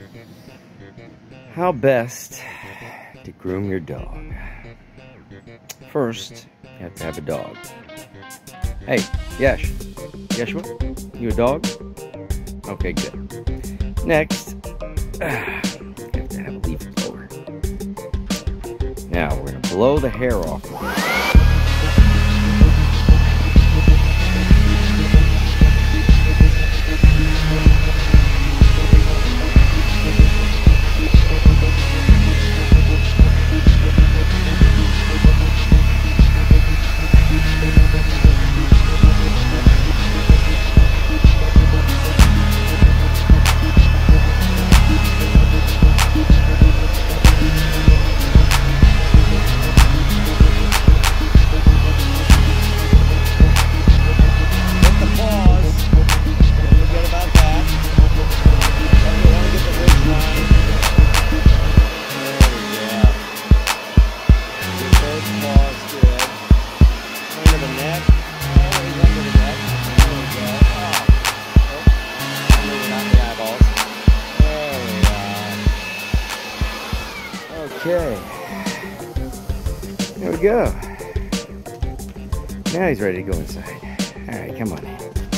How best to groom your dog. First, you have to have a dog. Hey, Yesh. Yeshua, you a dog? Okay, good. Next, you have to have a leaf blower. Now, we're going to blow the hair off of it. Okay, there we go. Now he's ready to go inside. All right, come on in.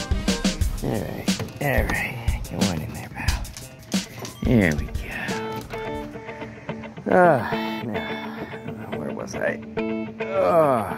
All right, come on in there, pal. There we go. Now, where was I?